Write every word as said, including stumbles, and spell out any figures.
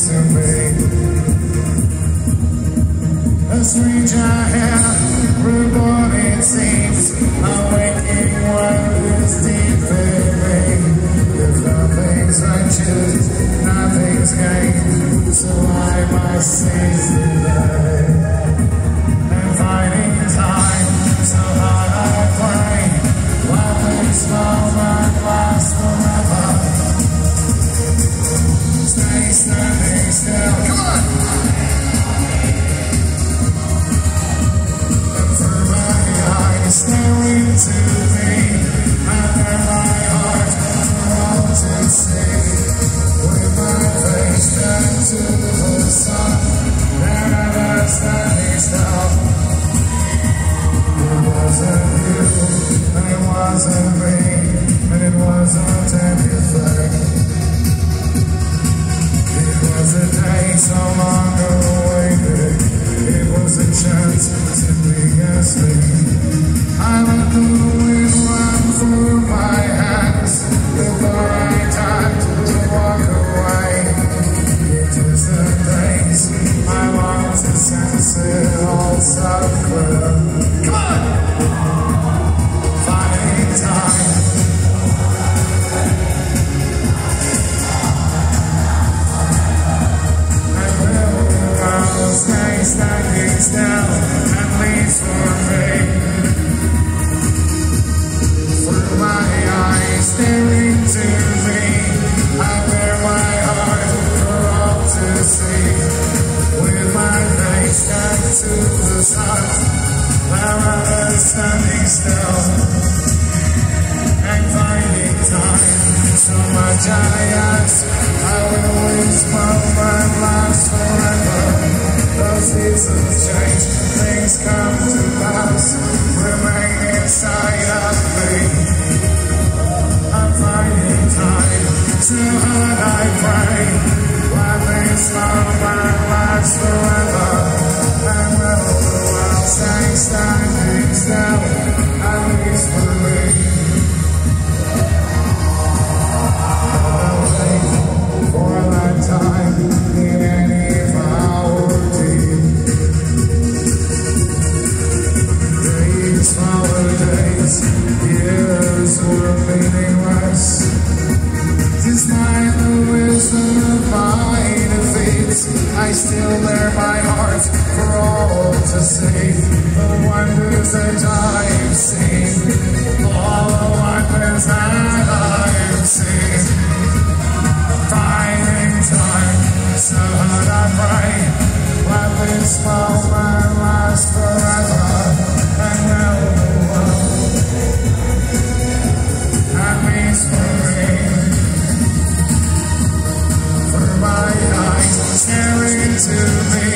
to me. A stranger here, reborn it seems, awaking wonders deep in me. If nothing's righteous, nothing's gained, so I must seize the day. And finding time, so hard I pray, while this moment lasts forever. Stay standing still, come on! And through my eyes, staring to me, under my heart, for all to see. With my face turned to the sun, never standing still. It wasn't you, and it wasn't me, and it wasn't anything. It was a day so long awaited, it was a chance to be asleep. I let the wind run through my hands before I tried to walk away. Into the days I want to sense it all so clear. Come on! Finding time. And will the world stay standing still, at least for me? Through my eyes staring to me, I wear my heart for all to see. With my face turned to the sun, I'm standing still and finding time. So much I ask, I will always moment last forever. Those seasons change, things come to pass, remain inside of me. I'm finding time, too hard I pray, let this moment last forever. And will the world stay standing still, at least for me? I'll wait for that time in any power deep. Days follow days, years were meaningless. Despite the wisdom of my defeats, I still bear my heart for all to see. The wonders that I've seen, all the wonders that I've seen. Finding time, so hard I pray, let this moment last forever. And will the world, at least for me? Through my eyes, staring to me,